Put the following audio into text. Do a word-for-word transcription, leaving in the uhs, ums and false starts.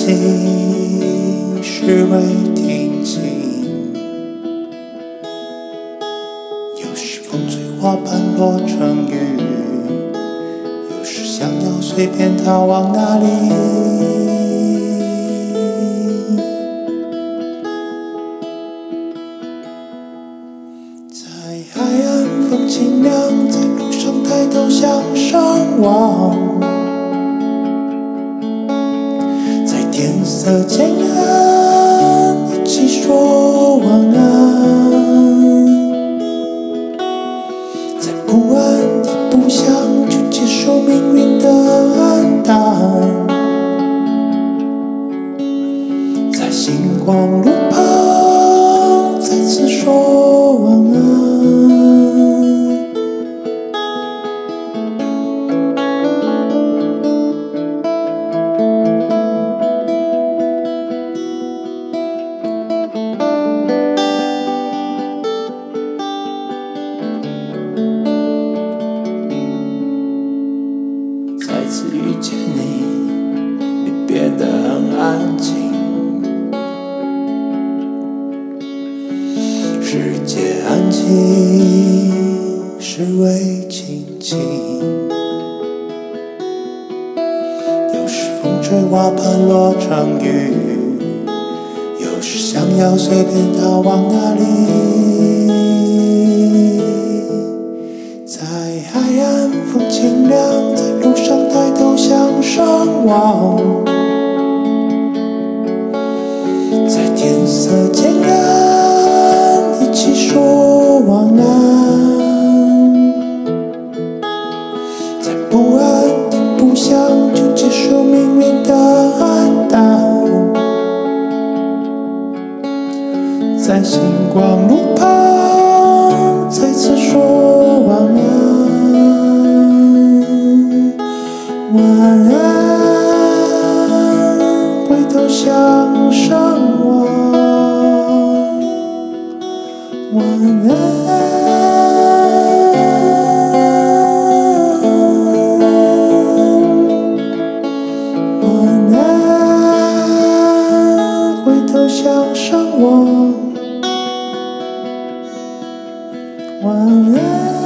静，是为听晴。有时风吹花瓣落成雨，有时想要随便逃往哪里。在海岸风清凉，在路上抬头向上望，在天色渐暗一起说晚安，在不安的不想去接受命运的黯淡，在星光路旁再次说晚安。再次遇见你，你变得很安静。世界安静，是为倾听。有时风吹花瓣落成雨，有时想要随便逃往哪里。在海岸风清凉，在路上抬头向上望，在天色渐暗一起说晚安，在不安的不想就接受命运的黯淡，在星光路旁再次说晚安。晚安，回头向上望。晚安，晚安，回头向上望。晚安。